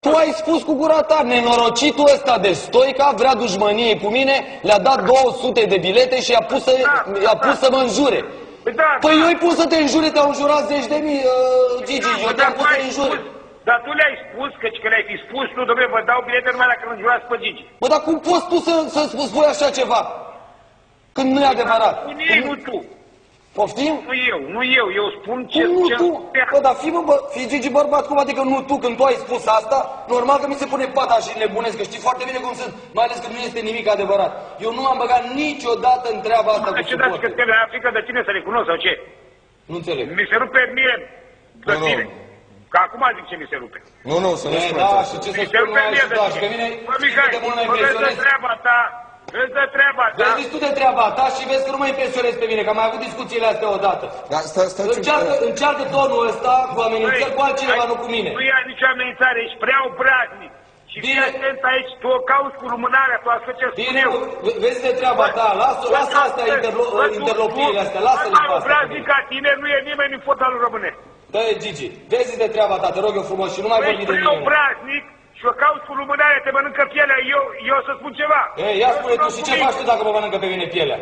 Tu ai spus cu gura ta, nenorocitul ăsta de Stoica vrea dușmănie cu mine, le-a dat 200 de bilete și i-a pus să mă înjure. Păi eu îi pus să te înjure, te-au înjurat 10.000, Gigi, eu te-am pus să te înjure. Dar tu le-ai spus, că le-ai fi spus tu, dom'le, vă dau bilete numai dacă îl înjurați pe Gigi. Bă, dar cum poți tu să spui așa ceva? Când nu e adevărat. Nu tu. Poftim? Nu eu spun ce... Cum nu tu? Bă, dar fii Gigi bărbat, cum adică nu tu? Când tu ai spus asta, normal că mi se pune pata și nebunesc, că știi foarte bine cum sunt, mai ales că nu este nimic adevărat. Eu nu am băgat niciodată în treaba asta cu suportul. Ce că le-ai frică de tine să recunosc sau ce? Nu înțeleg. Mi se rupe mie de tine. Că acum zic ce mi se rupe. Nu, să nu spune. Da, și ce să spun mai ajuta și pe mine de mult mă impresionez. Vezi de treaba ta. Vezi tu de treaba ta și vezi că nu mă impresionezi pe mine, că am mai avut discuțiile astea odată. Încearcă tonul ăsta cu amenințări cu altcineva, nu cu mine. Nu ia nicio amenințare, ești prea obraznic. Și fii atent aici, tu o cauți cu lumânarea, tu ascult ce spun eu. Vezi de treaba ta, lasă astea interlocurile astea, lasă-le pe astea. Obraznic ca tine nu e nimeni în fotbalul românesc. Dă-i, Gigi, vezi de treaba ta, te rog eu frumos și nu mai vorbi de mine. Ești obraznic și o cauți cu lumânarea, te mănâncă pielea, eu să spun ceva. Ei, ia spune tu, și ce faci tu dacă mă mănâncă pe mine pielea?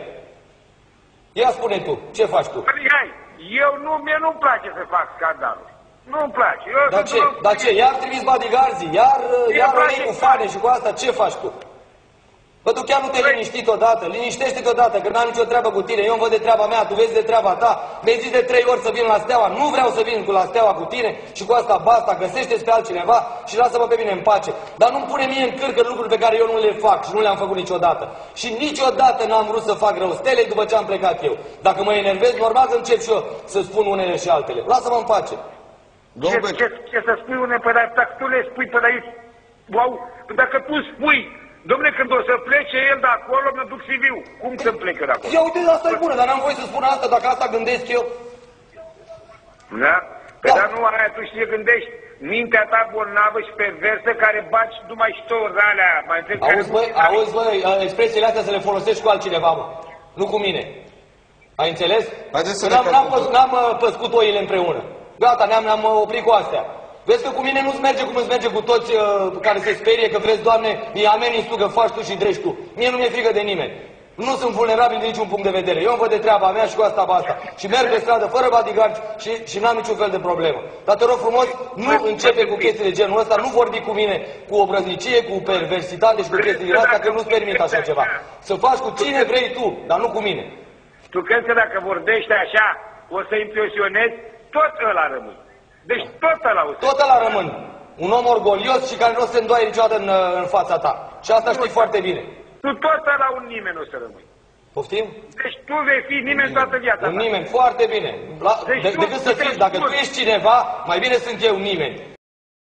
Ia spune tu, ce faci tu? Mie nu-mi place să fac scandalul. Nu-mi place. Dar ce? Iar trimis bodyguards-ii? Iar o iei cu fane și cu asta? Ce faci tu? Bă, tu chiar nu te liniștit odată? Liniștește-te odată, că n-am nicio treabă cu tine. Eu îmi văd de treaba mea, tu vezi de treaba ta. Mi-ai zis de 3 ori să vin la Steaua. Nu vreau să vin la Steaua cu tine și cu asta basta. Găsește-ți pe altcineva și lasă-mă pe mine în pace. Dar nu-mi pune mie în cârcă lucruri pe care eu nu le fac și nu le-am făcut niciodată. Și niciodată n-am vrut să fac rău Stelei după ce am plecat eu. Dacă mă enervez, normal că încep și eu să spun unele și altele. Lasă-mă în pace. Ce să spui unele, păi dacă tu le spui, păi aici, wow, dacă tu spui, dom'le, când o să plece el de acolo, mă duc CV-ul. Cum să plec eu de acolo? Ia uite, asta e bună, dar n-am voie să spun asta, dacă asta gândesc eu. Da? Păi dar nu aia, tu știi, gândești mintea ta bolnavă și perversă care baci numai ștori alea. Auzi, băi, expresiile astea să le folosești cu altcineva, mă. Nu cu mine. Ai înțeles? N-am păscut oile împreună. Gata, ne-am oprit cu astea. Vezi că cu mine nu-ți merge cum îți merge cu toți care se sperie că vreți, Doamne, îi ameninți tu, că faci tu și drești tu. Mie nu mi-e frică de nimeni. Nu sunt vulnerabil din niciun punct de vedere. Eu îmi văd de treaba mea și cu asta basta. Și merg pe stradă fără bodyguard și n-am niciun fel de problemă. Dar te rog frumos, nu începe cu chestii de genul ăsta, nu vorbi cu mine cu obrăznicie, cu perversitate și cu chestii din astea, că nu-ți permit așa ceva. Să faci cu cine vrei tu, dar nu cu mine. Tu crezi că dacă vorbești așa, o să impresionezi, tot ăla rămâne. Deci tot ăla o să... Tot ăla rămân. Un om orgolios și care nu se îndoaie niciodată în fața ta. Și asta știi foarte bine. Tu tot ăla un nimeni o să rămâi. Poftim? Deci tu vei fi nimeni toată viața. Un nimeni, foarte bine. Decât să fii, dacă tu ești cineva, mai bine sunt eu nimeni.